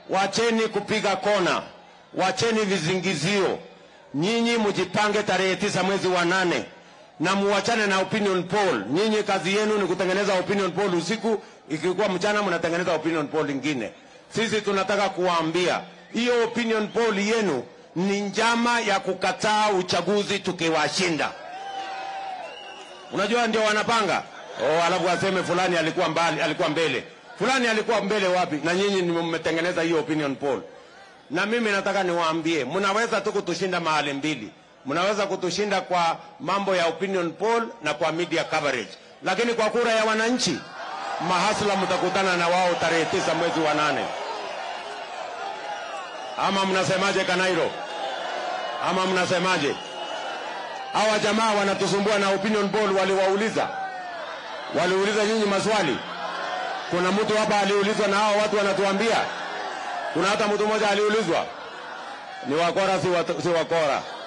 wacheni kupiga kona, wacheni vizingizio. Nyinyi mjipange tarehe 9 mwezi wa 8 na muachane na opinion poll. Nyinyi kazi yenu ni kutengeneza opinion poll usiku, ikikuwa mchana mnatengeneza opinion poll nyingine. Sisi tunataka kuwaambia hiyo opinion poll yenu ni njama ya kukataa uchaguzi tukiwashinda. Unajua ndio wanapanga. Alafu waseme fulani alikuwa mbele. Fulani alikuwa mbele wapi? Na nyinyi mmetengeneza hiyo opinion poll. Na mimi nataka niwaambie, mnaweza tu kutushinda mahali mbili. Mnaweza kutushinda kwa mambo ya opinion poll na kwa media coverage. Lakini kwa kura ya wananchi, mahasla mtakutana na wao tarehe 9 mwezi wa 8. Ama mnasemaje Kanairo? Ama mnasemaje? Hawa jamaa wanatusumbua na opinion poll waliwauliza. Waliuliza nyinyi maswali. Kuna mtu hapa aliulizwa na hao watu wanatuambia. Kuna hata mtu mmoja aliulizwa. Ni wakora si wakora.